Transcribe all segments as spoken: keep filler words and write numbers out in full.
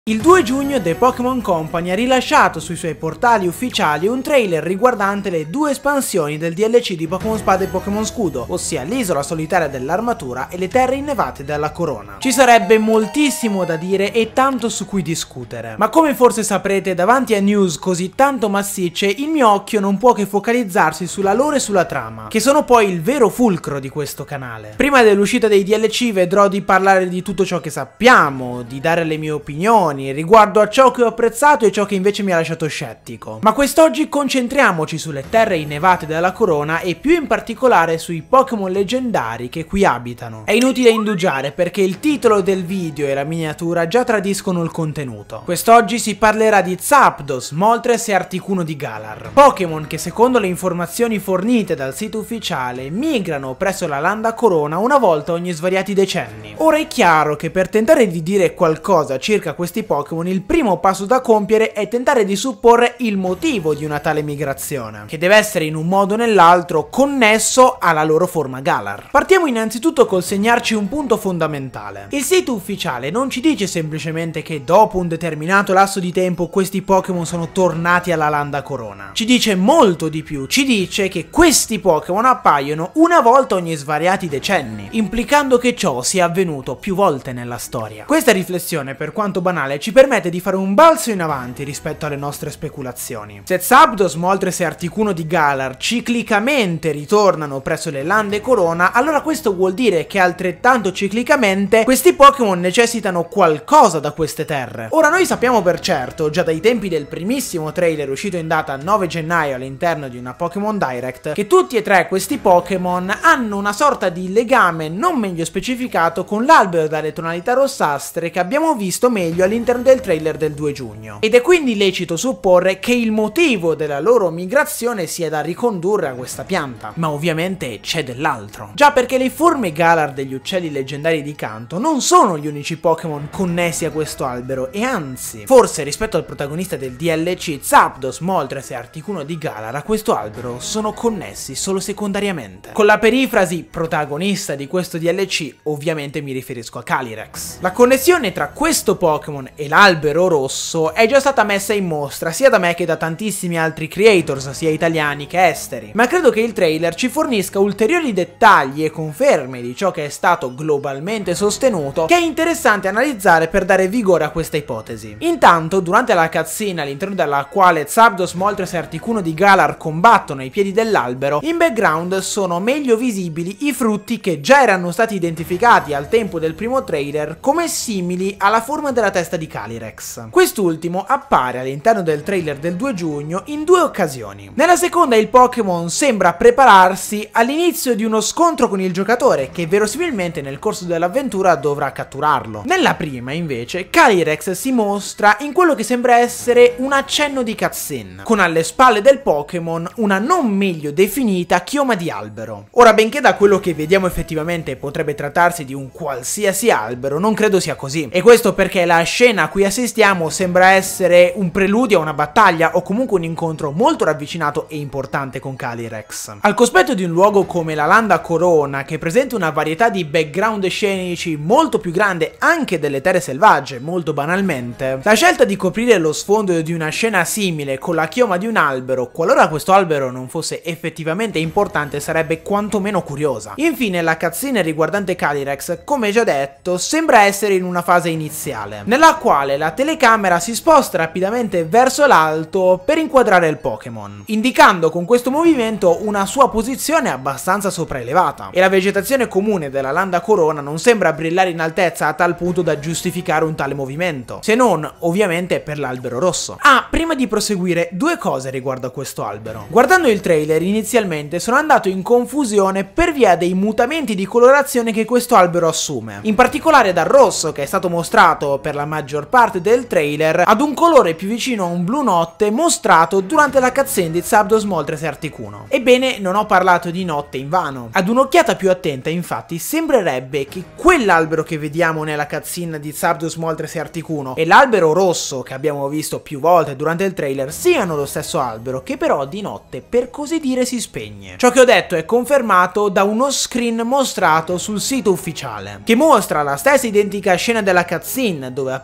Il due giugno The Pokémon Company ha rilasciato sui suoi portali ufficiali un trailer riguardante le due espansioni del D L C di Pokémon Spada e Pokémon Scudo, ossia l'isola solitaria dell'armatura e le terre innevate della corona. Ci sarebbe moltissimo da dire e tanto su cui discutere, ma come forse saprete, davanti a news così tanto massicce il mio occhio non può che focalizzarsi sulla lore e sulla trama, che sono poi il vero fulcro di questo canale. Prima dell'uscita dei D L C vedrò di parlare di tutto ciò che sappiamo, di dare le mie opinioni riguardo a ciò che ho apprezzato e ciò che invece mi ha lasciato scettico. Ma quest'oggi concentriamoci sulle terre innevate della corona e più in particolare sui Pokémon leggendari che qui abitano. È inutile indugiare perché il titolo del video e la miniatura già tradiscono il contenuto. Quest'oggi si parlerà di Zapdos, Moltres e Articuno di Galar. Pokémon che secondo le informazioni fornite dal sito ufficiale migrano presso la Landa Corona una volta ogni svariati decenni. Ora è chiaro che per tentare di dire qualcosa circa questi Pokémon il primo passo da compiere è tentare di supporre il motivo di una tale migrazione, che deve essere in un modo o nell'altro connesso alla loro forma Galar. Partiamo innanzitutto col segnarci un punto fondamentale. Il sito ufficiale non ci dice semplicemente che dopo un determinato lasso di tempo questi Pokémon sono tornati alla Landa Corona. Ci dice molto di più, ci dice che questi Pokémon appaiono una volta ogni svariati decenni, implicando che ciò sia avvenuto più volte nella storia. Questa riflessione, per quanto banale, ci permette di fare un balzo in avanti rispetto alle nostre speculazioni. Se Zapdos, Moltres e Articuno di Galar ciclicamente ritornano presso le Lande Corona, allora questo vuol dire che altrettanto ciclicamente questi Pokémon necessitano qualcosa da queste terre. Ora noi sappiamo per certo, già dai tempi del primissimo trailer uscito in data nove gennaio all'interno di una Pokémon Direct, che tutti e tre questi Pokémon hanno una sorta di legame non meglio specificato con l'albero dalle tonalità rossastre che abbiamo visto meglio all'interno del trailer del due giugno. Ed è quindi lecito supporre che il motivo della loro migrazione sia da ricondurre a questa pianta. Ma ovviamente c'è dell'altro. Già perché le forme Galar degli uccelli leggendari di Kanto non sono gli unici Pokémon connessi a questo albero, e anzi, forse rispetto al protagonista del D L C, Zapdos, Moltres e Articuno di Galar a questo albero sono connessi solo secondariamente. Con la perifrasi protagonista di questo D L C ovviamente mi riferisco a Calyrex. La connessione tra questo Pokémon e l'albero rosso è già stata messa in mostra sia da me che da tantissimi altri creators, sia italiani che esteri, ma credo che il trailer ci fornisca ulteriori dettagli e conferme di ciò che è stato globalmente sostenuto, che è interessante analizzare per dare vigore a questa ipotesi. Intanto, durante la cutscene all'interno della quale Zapdos, Moltres e Articuno di Galar combattono ai piedi dell'albero, in background sono meglio visibili i frutti che già erano stati identificati al tempo del primo trailer come simili alla forma della testa di Calyrex. Quest'ultimo appare all'interno del trailer del due giugno in due occasioni. Nella seconda il Pokémon sembra prepararsi all'inizio di uno scontro con il giocatore che verosimilmente nel corso dell'avventura dovrà catturarlo. Nella prima invece Calyrex si mostra in quello che sembra essere un accenno di cutscene, con alle spalle del Pokémon una non meglio definita chioma di albero. Ora, benché da quello che vediamo effettivamente potrebbe trattarsi di un qualsiasi albero, non credo sia così, e questo perché la scena a cui assistiamo sembra essere un preludio a una battaglia o comunque un incontro molto ravvicinato e importante con Calyrex. Al cospetto di un luogo come la Landa Corona, che presenta una varietà di background scenici molto più grande anche delle terre selvagge, molto banalmente, la scelta di coprire lo sfondo di una scena simile con la chioma di un albero, qualora questo albero non fosse effettivamente importante, sarebbe quantomeno curiosa. Infine la cutscene riguardante Calyrex, come già detto, sembra essere in una fase iniziale, nella quale la telecamera si sposta rapidamente verso l'alto per inquadrare il Pokémon, indicando con questo movimento una sua posizione abbastanza sopraelevata, e la vegetazione comune della Landa Corona non sembra brillare in altezza a tal punto da giustificare un tale movimento, se non ovviamente per l'albero rosso. Ah, prima di proseguire, due cose riguardo a questo albero. Guardando il trailer inizialmente sono andato in confusione per via dei mutamenti di colorazione che questo albero assume, in particolare dal rosso che è stato mostrato per la maggior parte del trailer ad un colore più vicino a un blu notte mostrato durante la cutscene di Zapdos, Moltres e Articuno. Ebbene, non ho parlato di notte invano. Ad un'occhiata più attenta infatti sembrerebbe che quell'albero che vediamo nella cutscene di Zapdos, Moltres e Articuno e l'albero rosso che abbiamo visto più volte durante il trailer siano lo stesso albero, che però di notte per così dire si spegne. Ciò che ho detto è confermato da uno screen mostrato sul sito ufficiale, che mostra la stessa identica scena della cutscene dove appare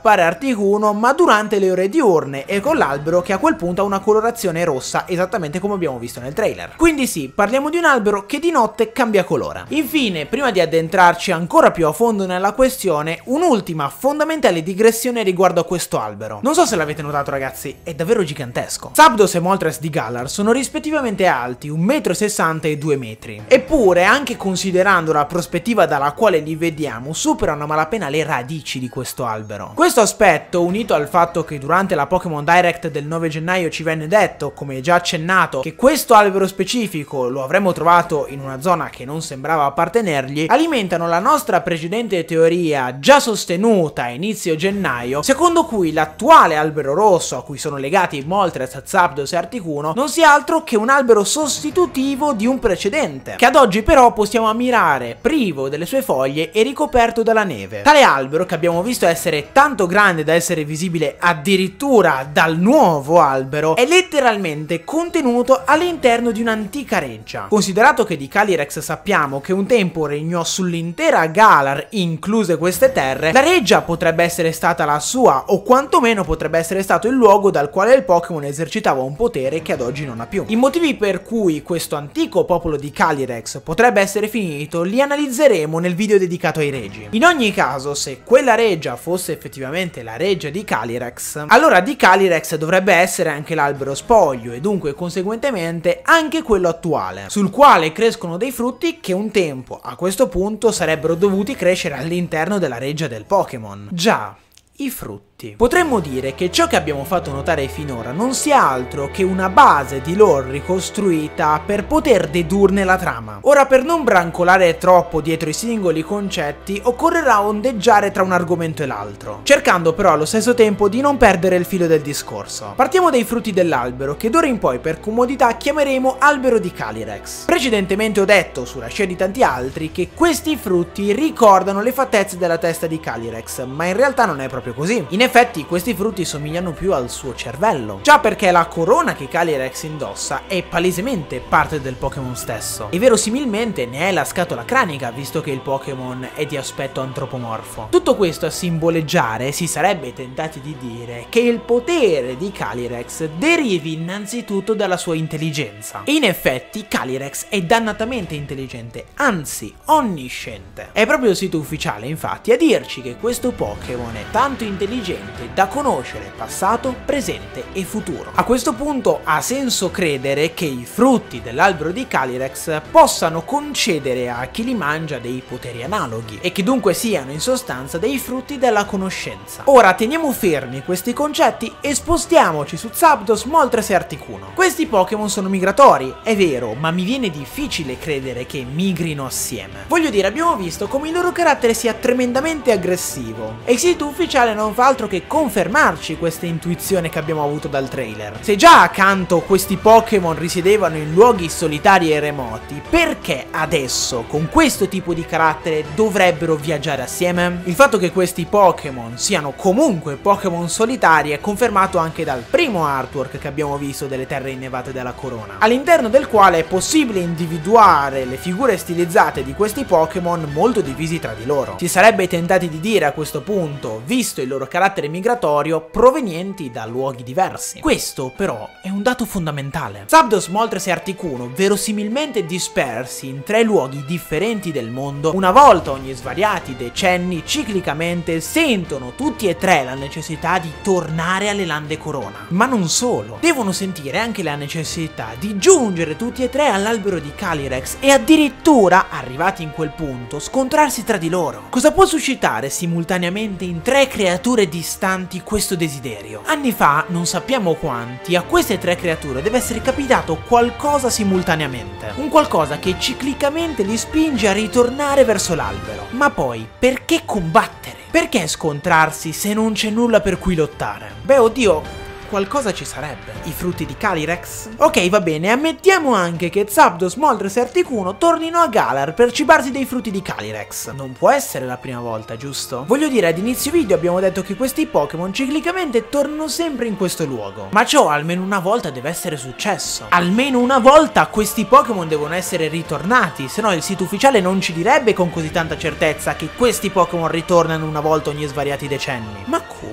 appare Articuno ma durante le ore diurne e con l'albero che a quel punto ha una colorazione rossa esattamente come abbiamo visto nel trailer. Quindi sì, parliamo di un albero che di notte cambia colore. Infine, prima di addentrarci ancora più a fondo nella questione, un'ultima fondamentale digressione riguardo a questo albero. Non so se l'avete notato ragazzi, è davvero gigantesco. Zapdos e Moltres di Galar sono rispettivamente alti un metro e sessanta e due metri. Eppure, anche considerando la prospettiva dalla quale li vediamo, superano a malapena le radici di questo albero. Questo aspetto, unito al fatto che durante la Pokémon Direct del nove gennaio ci venne detto, come già accennato, che questo albero specifico lo avremmo trovato in una zona che non sembrava appartenergli, alimentano la nostra precedente teoria già sostenuta a inizio gennaio, secondo cui l'attuale albero rosso a cui sono legati Moltres, Zapdos e Articuno non sia altro che un albero sostitutivo di un precedente, che ad oggi però possiamo ammirare privo delle sue foglie e ricoperto dalla neve. Tale albero, che abbiamo visto essere tanto grande da essere visibile addirittura dal nuovo albero, è letteralmente contenuto all'interno di un'antica reggia. Considerato che di Calyrex sappiamo che un tempo regnò sull'intera Galar, incluse queste terre, la reggia potrebbe essere stata la sua, o quantomeno potrebbe essere stato il luogo dal quale il Pokémon esercitava un potere che ad oggi non ha più. I motivi per cui questo antico popolo di Calyrex potrebbe essere finito li analizzeremo nel video dedicato ai regi. In ogni caso, se quella reggia fosse effettivamente la reggia di Calyrex, allora di Calyrex dovrebbe essere anche l'albero spoglio e dunque conseguentemente anche quello attuale, sul quale crescono dei frutti che un tempo a questo punto sarebbero dovuti crescere all'interno della reggia del Pokémon. Già, i frutti. Potremmo dire che ciò che abbiamo fatto notare finora non sia altro che una base di lore ricostruita per poter dedurne la trama. Ora, per non brancolare troppo dietro i singoli concetti, occorrerà ondeggiare tra un argomento e l'altro, cercando però allo stesso tempo di non perdere il filo del discorso. Partiamo dai frutti dell'albero, che d'ora in poi per comodità chiameremo albero di Calyrex. Precedentemente ho detto, sulla scia di tanti altri, che questi frutti ricordano le fattezze della testa di Calyrex, ma in realtà non è proprio così. In effetti questi frutti somigliano più al suo cervello, già perché la corona che Calyrex indossa è palesemente parte del Pokémon stesso, e verosimilmente ne è la scatola cranica, visto che il Pokémon è di aspetto antropomorfo. Tutto questo a simboleggiare, si sarebbe tentati di dire, che il potere di Calyrex derivi innanzitutto dalla sua intelligenza. E in effetti Calyrex è dannatamente intelligente, anzi onnisciente. È proprio il sito ufficiale infatti a dirci che questo Pokémon è tanto intelligente da conoscere passato, presente e futuro. A questo punto ha senso credere che i frutti dell'albero di Calyrex possano concedere a chi li mangia dei poteri analoghi e che dunque siano in sostanza dei frutti della conoscenza. Ora teniamo fermi questi concetti e spostiamoci su Zapdos, Moltres e Articuno. Questi Pokémon sono migratori, è vero, ma mi viene difficile credere che migrino assieme. Voglio dire, abbiamo visto come il loro carattere sia tremendamente aggressivo e il sito ufficiale non fa altro che confermarci questa intuizione che abbiamo avuto dal trailer. Se già accanto questi Pokémon risiedevano in luoghi solitari e remoti, perché adesso con questo tipo di carattere dovrebbero viaggiare assieme? Il fatto che questi Pokémon siano comunque Pokémon solitari è confermato anche dal primo artwork che abbiamo visto delle terre innevate della corona, all'interno del quale è possibile individuare le figure stilizzate di questi Pokémon molto divisi tra di loro. Si sarebbe tentati di dire a questo punto, visto il loro carattere migratorio, provenienti da luoghi diversi. Questo però è un dato fondamentale. Zapdos, Moltres e Articuno, verosimilmente dispersi in tre luoghi differenti del mondo, una volta ogni svariati decenni, ciclicamente sentono tutti e tre la necessità di tornare alle lande corona. Ma non solo, devono sentire anche la necessità di giungere tutti e tre all'albero di Calyrex e addirittura, arrivati in quel punto, scontrarsi tra di loro. Cosa può suscitare simultaneamente in tre creature distanti questo desiderio? Anni fa, non sappiamo quanti, a queste tre creature deve essere capitato qualcosa simultaneamente, un qualcosa che ciclicamente li spinge a ritornare verso l'albero. Ma poi, perché combattere? Perché scontrarsi se non c'è nulla per cui lottare? Beh, oddio, qualcosa ci sarebbe. I frutti di Calyrex? Ok, va bene, ammettiamo anche che Zapdos, Moltres e Articuno tornino a Galar per cibarsi dei frutti di Calyrex. Non può essere la prima volta, giusto? Voglio dire, ad inizio video abbiamo detto che questi Pokémon ciclicamente tornano sempre in questo luogo, ma ciò almeno una volta deve essere successo. Almeno una volta questi Pokémon devono essere ritornati, se no il sito ufficiale non ci direbbe con così tanta certezza che questi Pokémon ritornano una volta ogni svariati decenni. Ma come?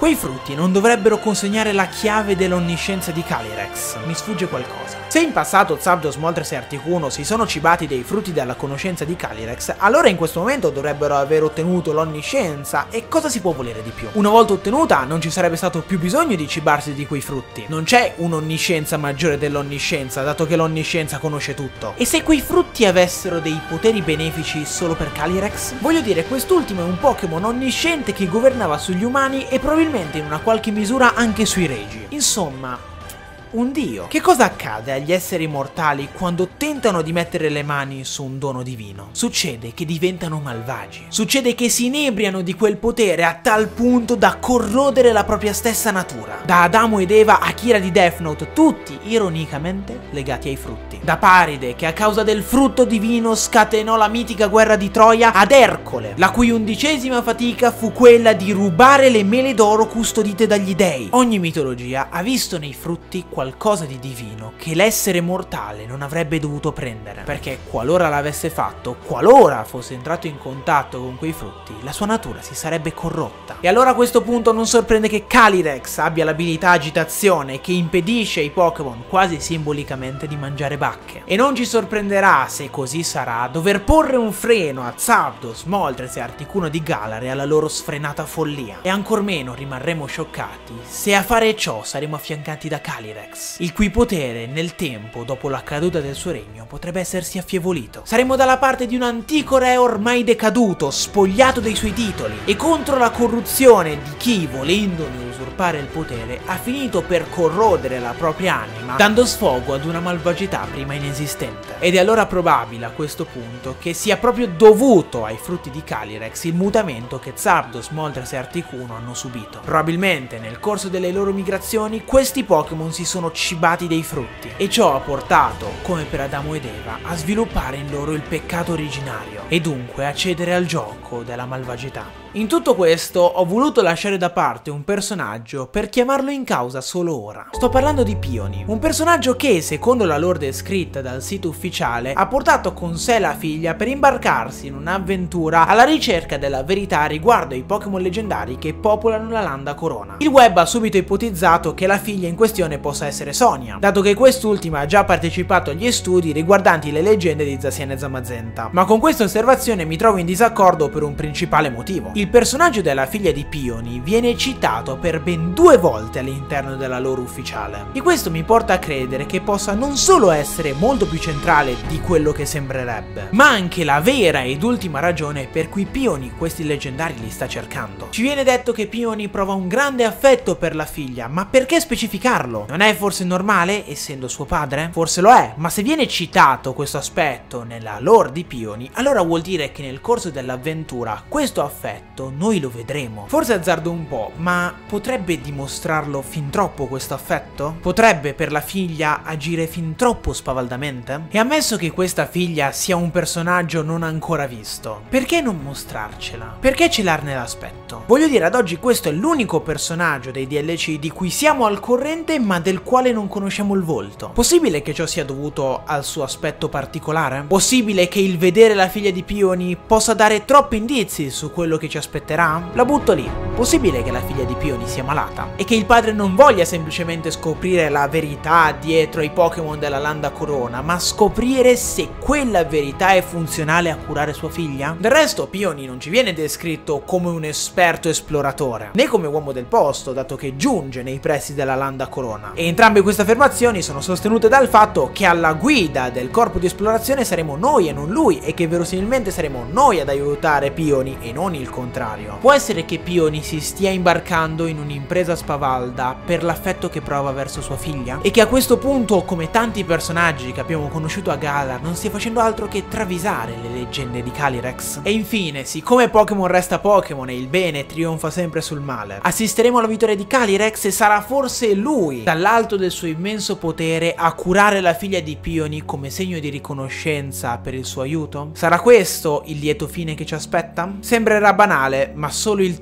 Quei frutti non dovrebbero consegnare la chiave dell'onniscienza di Calyrex. Mi sfugge qualcosa. Se in passato Zapdos, Moltres e Articuno si sono cibati dei frutti della conoscenza di Calyrex, allora in questo momento dovrebbero aver ottenuto l'onniscienza, e cosa si può volere di più? Una volta ottenuta non ci sarebbe stato più bisogno di cibarsi di quei frutti. Non c'è un'onniscienza maggiore dell'onniscienza, dato che l'onniscienza conosce tutto. E se quei frutti avessero dei poteri benefici solo per Calyrex? Voglio dire, quest'ultimo è un Pokémon onnisciente che governava sugli umani e probabilmente in una qualche misura anche sui regi. Insomma, un dio. Che cosa accade agli esseri mortali quando tentano di mettere le mani su un dono divino? Succede che diventano malvagi. Succede che si inebriano di quel potere a tal punto da corrodere la propria stessa natura. Da Adamo ed Eva a Kira di Death Note, tutti ironicamente legati ai frutti. Da Paride, che a causa del frutto divino scatenò la mitica guerra di Troia, ad Ercole, la cui undicesima fatica fu quella di rubare le mele d'oro custodite dagli dei. Ogni mitologia ha visto nei frutti qualcosa di divino che l'essere mortale non avrebbe dovuto prendere, perché qualora l'avesse fatto, qualora fosse entrato in contatto con quei frutti, la sua natura si sarebbe corrotta. E allora a questo punto non sorprende che Calyrex abbia l'abilità agitazione che impedisce ai Pokémon quasi simbolicamente di mangiare bacche. E non ci sorprenderà, se così sarà, dover porre un freno a Zapdos, Moltres e Articuno di Galar e alla loro sfrenata follia. E ancor meno rimarremo scioccati se a fare ciò saremo affiancati da Calyrex, il cui potere nel tempo, dopo la caduta del suo regno, potrebbe essersi affievolito. Saremo dalla parte di un antico re ormai decaduto, spogliato dei suoi titoli, e contro la corruzione di chi, volendone usurpare il potere, ha finito per corrodere la propria anima, dando sfogo ad una malvagità prima inesistente. Ed è allora probabile a questo punto che sia proprio dovuto ai frutti di Calyrex il mutamento che Zapdos, Moltres e Articuno hanno subito. Probabilmente nel corso delle loro migrazioni questi Pokémon si sono cibati dei frutti, e ciò ha portato, come per Adamo ed Eva, a sviluppare in loro il peccato originario e dunque a cedere al gioco della malvagità. In tutto questo ho voluto lasciare da parte un personaggio per chiamarlo in causa solo ora. Sto parlando di Peony, un personaggio che, secondo la lore descritta dal sito ufficiale, ha portato con sé la figlia per imbarcarsi in un'avventura alla ricerca della verità riguardo ai Pokémon leggendari che popolano la Landa Corona. Il web ha subito ipotizzato che la figlia in questione possa essere Sonia, dato che quest'ultima ha già partecipato agli studi riguardanti le leggende di Zacian e Zamazenta. Ma con questa osservazione mi trovo in disaccordo per un principale motivo. Il personaggio della figlia di Peony viene citato per ben due volte all'interno della lore ufficiale, e questo mi porta a credere che possa non solo essere molto più centrale di quello che sembrerebbe, ma anche la vera ed ultima ragione per cui Peony questi leggendari li sta cercando. Ci viene detto che Peony prova un grande affetto per la figlia, ma perché specificarlo? Non è forse normale, essendo suo padre? Forse lo è, ma se viene citato questo aspetto nella lore di Peony, allora vuol dire che nel corso dell'avventura questo affetto noi lo vedremo. Forse azzardo un po', ma potrebbe dimostrarlo fin troppo questo affetto? Potrebbe per la figlia agire fin troppo spavaldamente? E ammesso che questa figlia sia un personaggio non ancora visto, perché non mostrarcela? Perché celarne l'aspetto? Voglio dire, ad oggi questo è l'unico personaggio dei D L C di cui siamo al corrente ma del quale non conosciamo il volto. Possibile che ciò sia dovuto al suo aspetto particolare? Possibile che il vedere la figlia di Peony possa dare troppi indizi su quello che ci aspetterà? La butto lì. Possibile che la figlia di Peony sia malata e che il padre non voglia semplicemente scoprire la verità dietro ai Pokémon della Landa Corona, ma scoprire se quella verità è funzionale a curare sua figlia? Del resto Peony non ci viene descritto come un esperto esploratore, né come uomo del posto, dato che giunge nei pressi della Landa Corona. E entrambe queste affermazioni sono sostenute dal fatto che alla guida del corpo di esplorazione saremo noi e non lui, e che verosimilmente saremo noi ad aiutare Peony e non il contrario. Può essere che Peony si stia imbarcando in un'impresa spavalda per l'affetto che prova verso sua figlia, e che a questo punto, come tanti personaggi che abbiamo conosciuto a Galar, non stia facendo altro che travisare le leggende di Calyrex. E infine, siccome Pokémon resta Pokémon e il bene trionfa sempre sul male, assisteremo alla vittoria di Calyrex e sarà forse lui, dall'alto del suo immenso potere, a curare la figlia di Peony come segno di riconoscenza per il suo aiuto? Sarà questo il lieto fine che ci aspetta? Sembrerà banale, ma solo il tempo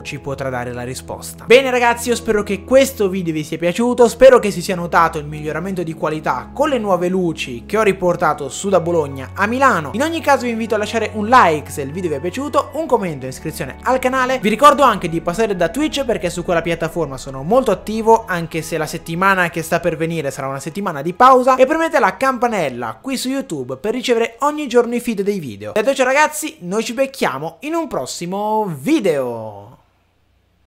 ci potrà dare la risposta. Bene ragazzi, io spero che questo video vi sia piaciuto, spero che si sia notato il miglioramento di qualità con le nuove luci che ho riportato su da Bologna a Milano. In ogni caso vi invito a lasciare un like se il video vi è piaciuto, un commento e iscrizione al canale. Vi ricordo anche di passare da Twitch perché su quella piattaforma sono molto attivo, anche se la settimana che sta per venire sarà una settimana di pausa, e premete la campanella qui su YouTube per ricevere ogni giorno i feed dei video. Detto ciò ragazzi, noi ci becchiamo in un prossimo video.